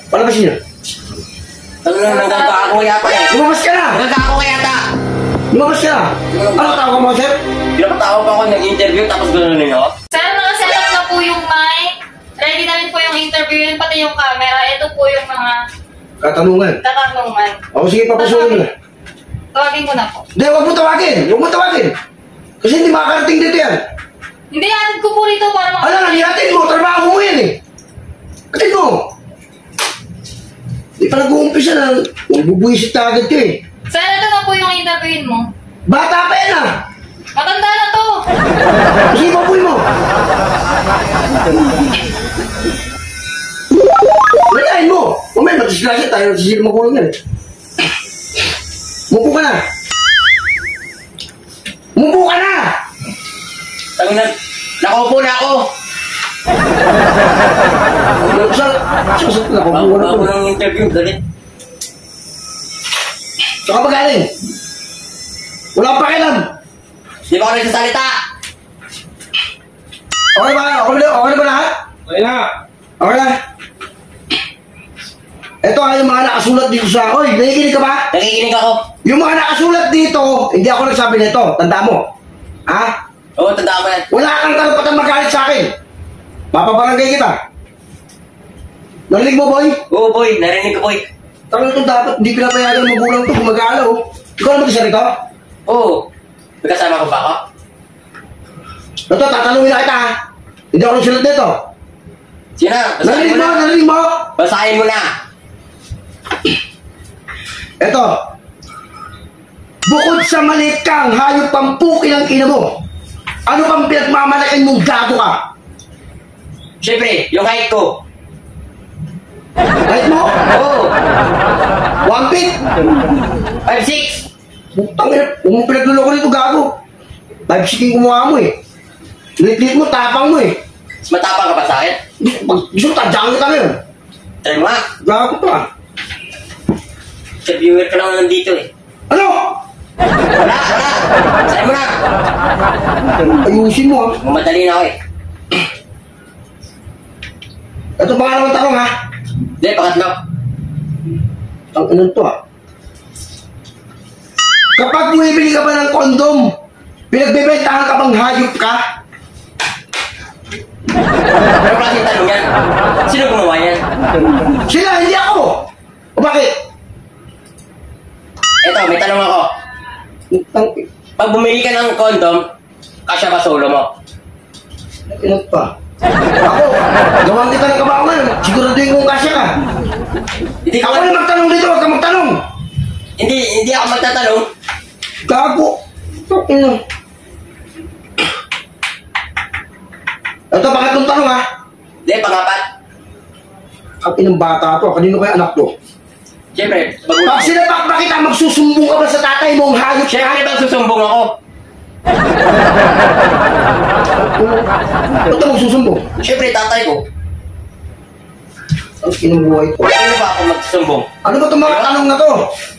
Palabasin niyo. Nagkaka ako yata eh. Lumabas ka na! Nagkaka ako yata. Lumabas ka na! Ano tawag mo, sir? Di ba tawag pa ako nag-interview tapos gano'n ninyo? Sir, nakaset up na po yung mic. Ready na rin po yung interview yun, pati yung camera. Ito po yung mga Katanungan. tatanungan. O sige, papusukin mo na. Tawagin ko na po. Hindi, huwag mo tawagin! Huwag mo tawagin! Kasi hindi makakarating dito yan. Hindi, atid ko po rito para Ano lang, ihatid mo, trabaho mo yan eh. Atid mo. Di pa nag-uumpisa na, magbubuisit na agad ka eh. Sir, ito na po yung interviewin mo. Bata pa yan ah. Matanda na to. Sige, papuy mo. Layain mo. Mamaya, mag-disgrasya tayo, sisig makulong yan eh. Mupo ka na. Mupo ka na. Sabi na, nakaupo na ako. Nakupo na Bago to. ng interview, galit. Saka pa galing. Wala pa kailan. Di ba ako nagsasalita? Okay ba? Okay na ba lahat? Okay na. Okay na. Ito ay yung mga nakasulat dito sa... Oy, nakikinig ka ba? Nakikinig ako. Yung mga nakasulat dito, hindi ako nagsabi nito. Tanda mo. Ha? Oo, tandaan mo yan. Wala kang karapatan magalit sa akin. Papabarangay kita. Narinig mo, boy? Oo, boy. Narinig ko, boy. Tangan ito dapat, hindi pinapayagan ng magulang ito gumagalaw. Ikaw na mag-isa rito? Oo. Magkasama ko ba ako? Ito, tatanungin na kita ha. Hindi ako nagsulat nito. Sige na, basahin mo na. Narinig mo? Basahin mo na. Ito. Bukod sa maliit kang hayop pampukin ang ina mo, ano pang pinagmamalaking mong gago ka? Siyempre, yung height ko. Kahit mo? Oo. 1 feet? 5'6". Butang ina, huwag mong pinagluloko nito gago. 5'6" yung kumuha mo eh. Lit-lit mo, tapang mo eh. Mas matapang ka pa sa akin? Gusto mo, tadyaan kita ngayon. Try mo nga. Gago to ah. Interviewer ka lang nandito eh. Ano? Wala. Basahin mo na. Ayusin mo ah. Mamadali na ako eh. Ito pangalawang tanong ha. Hindi, pangatlo. Ang inan to ah. Kapag bumibili ka ba ng kondom, pinagbebentahan ka bang hayop ka? Ano klaseng tanong yan? Sino gumawa yan? Sila, hindi ako. O bakit? Eto, may tanong ako. Pag bumili ka ng condom, kasya ba solo mo? Ilan pa? Ako, gawang kita ng kabaho ngayon. Siguraduhin kong kasya ka. Hindi ka Ako na magtanong dito, huwag ka magtanong. Hindi ako magtatanong. Gago. Ino. Ito, pangatlong tanong ha. Hindi, pangapat. Ang inang bata to, kanino kaya anak to? Siyempre, Pag sinapak ba kita, magsusumbong ka ba sa tatay mo ang hayop siya? Siyempre, bang susumbong ako? Ba't ka magsusumbong? Siyempre, tatay ko. Ang kinubuhay ko. Ano ba ako magsusumbong? Ano ba itong mga tanong na to?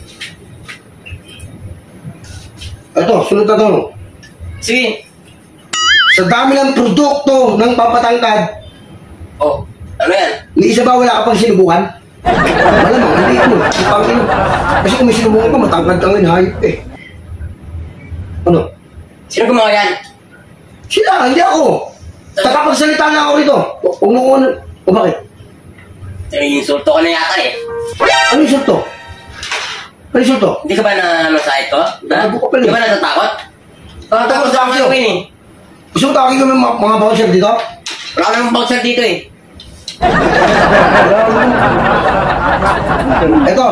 Ito, sunod na tanong. Sige. Sa dami ng produkto ng papatangkad, Oh, ano yan? ni isa ba wala ka pang sinubukan? Malamang, hindi mo. Pangin. Kasi kung may sinubukan ka, matangkad ka ngayon, hayop eh. Ano? Sino gumawa yan? Sila, hindi ako. Takapagsalita na ako rito. Huwag mo kung o bakit? Insulto ka na yata eh. Ano yung sulto? Ano yung sulto? Hindi ka ba na masahit ko? Bago ka pala. Hindi ka ba natatakot? Takot Takot ako ako. ngayon eh. Gusto mo tawagin kami mga bouncer dito? Wala ka namang bouncer dito eh. Ito.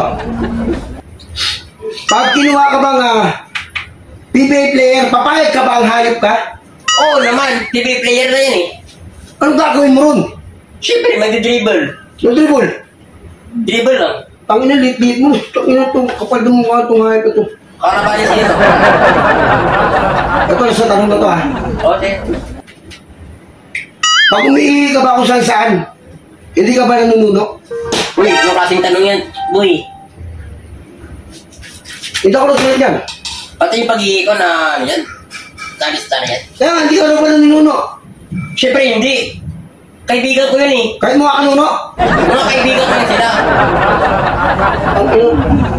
Pag kinuha ka bang PBA player, papayag ka ba ang hayop ka? Oo naman, TV player na yan eh. Anong gagawin mo ron? Siyempre, magdi-dribble. Yung dribble. Dribble lang. Tangina, lit-lit mo. Tangina itong kapal ng mukha itong hayop ito. Para ba niya sino? Ito na sa tanong na to Okay. Pag umiihi ka ba kung saan, hindi ka ba nanununo? Uy, anong klaseng tanong yan? Boy, Hindi ako nagsulat yan. pati yung pag-ihi ko na ano yan? Talista na yan. Kaya nga, hindi ka na ba nanununo? Siyempre, hindi. Kaibigan ko yun eh. Kahit mga kanuno? Mga kaibigan ko yun sila. Ang ino.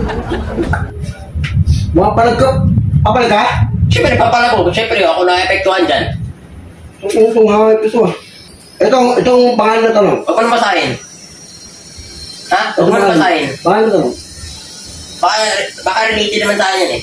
Mga palag ka. Papalag ka? Siyempre, papalag ko. Siyempre, ako na-epektuhan dyan. Ang ino itong hawak ito ah. Itong pangalan na tanong. Huwag mo na basahin. Ha? Huwag mo na basahin. Pangalan na tanong. Baka related naman sa akin yan eh.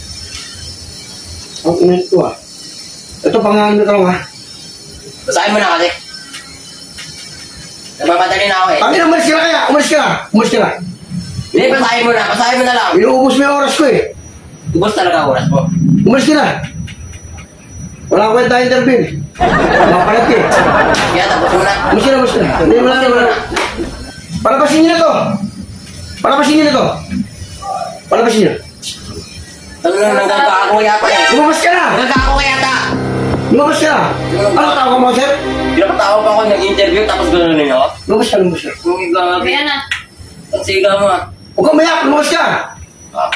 Ang ino ito ah. Ito pangalan na tanong ha. Basahin mo na kasi. Nagmamadali na ako eh. Pangin, umalis ka na kaya. Umalis ka na. Umalis ka na. Hindi, basahin mo na. Basahin mo na lang. Inuubos mo yung oras ko eh. Ubus talaga oras mo. Umalis ka na. Wala ko kwenta interview. Mga palag ka eh. Kaya tapos mo na. Umalis ka na, umalis ka na. Hindi mo na. Palabasin niyo na to. Palabasin niyo na to. Palabasin niyo. Ano na, nanggagako yata eh. Lumabas ka na. Nanggagako ka yata. Lumabas ka na. Ano tawag mo, sir? Pinapatawag ako ng interview tapos gano'n rin ako. Lumabas ka, lumabas ka. Kung gabi. Ayan na. Ang siga mo ah. Huwag kang mayak, lumabas ka. Ah.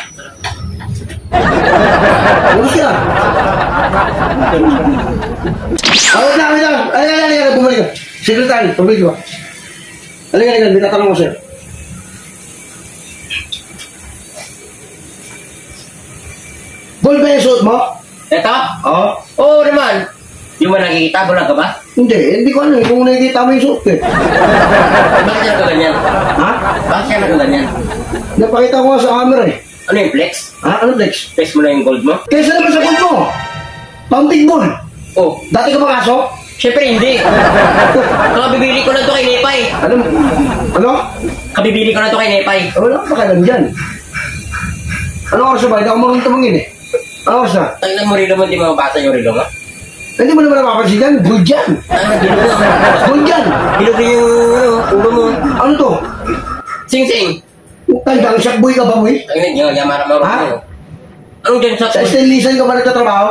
Lumabas ka na. Wait lang. Halika, bumalik ka. Secretary, pabalik ka. Halika, may tatanong ko, sir. Gold ba yung suot mo? Ito? Oo. Oo naman. Di mo nakikita? Bulag ka ba? Hindi ko ano eh. Kung nakikita mo yung suot ko eh. Bakit siya nagkaganyan? Ha? Bakit siya nagkaganyan? Napakita ko nga sa camera eh. Ano yung flex? Ha? Ano flex? Flex mo na yung gold mo? Kaysa naman sa gold mo. Pounding ball. Oh. Dati ka ba kaso? Siyempre hindi. Kabibili ko na to kay Nepay. Ano? Kabibili ko na to kay Nepay. Wala ka pa ka dyan. Ano oras na ba? Hindi ako marunong tumangin eh. Ano oras na? Tagnan mo rilo mo, di mo mabasa yung rilo mo? Hindi mo naman napapansin dyan. Gold dyan. Ano, bilog mo? Gold dyan. Bilog rin yung ulo mo. Ano to? Sing-sing. Tandang shakboy ka ba, boy? Ang yun, yung mara-maro Ha? mo. Anong dyan sa... Sa stainlessan ka ba nagtatrabaho?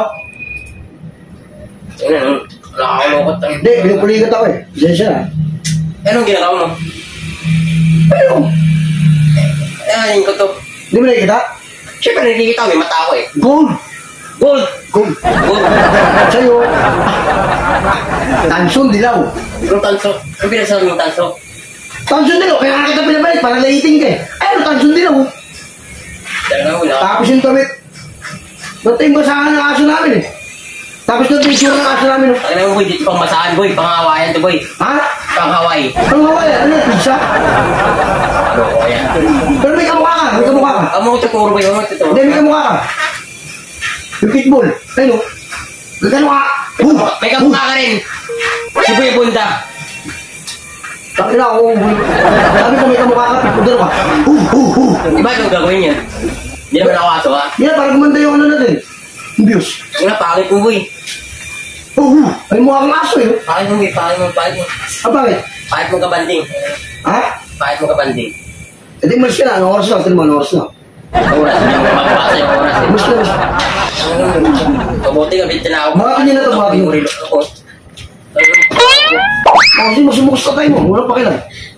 Ano, nakakalokot. Hindi, pinupuligat ako eh. Sensya na. Anong ginagawa mo? Pero, Ayan ko to. hindi mo nakikita? Siyempre, nakikita ko, may mata ako eh. Gold. Gold! Gold. Gold! Sa'yo. Tansyon, dilaw. Yung tanso. Ang pinasabi yung tanso. Tansyon dilaw. Kaya nga kita pinabalik para lahiting ka eh. Ayun, tansyon dilaw. Talaga mo na. Tapos yung damit. Nating basahan ng aso namin eh. Tapos yung picture ng aso namin. Talaga mo boy, dito pang masahan boy. Pang-hawayan to boy. Ha? Pang-Hawaii. Ano nga yan? Ano yung pizza? Ano ko yan? Pero may kamukha ka. May kamukha ka. Ang mga tuturo boy, ang mga tuturo. Hindi, may kamukha ka. Yung pitbull. Ayun o. May kamukha. May kamukha ka rin. Si Boy Bunda. Sabi na ako. Sabi ko may kamukha ka. Pitbull ka. Diba itong gagawin niya? Hindi naman ako aso ha? Yan, parang gumanda yung ano natin. Yung views. Yung napakit mo boy. Ay mukha kang aso eh. Pakit mo boy, pakit mo, pakit mo. Ah, bakit? Pakit mo kabanding. Ha? Pakit mo kabanding. E di malis ka na. Anong oras na? Tignan mo, anong oras na? Oras, hindi mo mababasa yung oras eh. Malis ka na. Mabuti ka, bintin na ako. Mga kanya na to, mga kanya. Ako. Kasi masumukos ka tayo mo. Walang pakilang.